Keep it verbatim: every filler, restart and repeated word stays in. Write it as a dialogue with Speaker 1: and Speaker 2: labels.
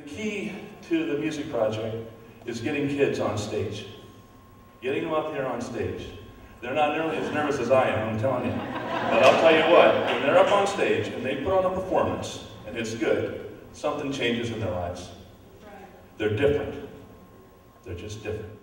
Speaker 1: The key to the music project is getting kids on stage. Getting them up here on stage. They're not nearly as nervous as I am, I'm telling you. But I'll tell you what, when they're up on stage and they put on a performance, and it's good, something changes in their lives. They're different. They're just different.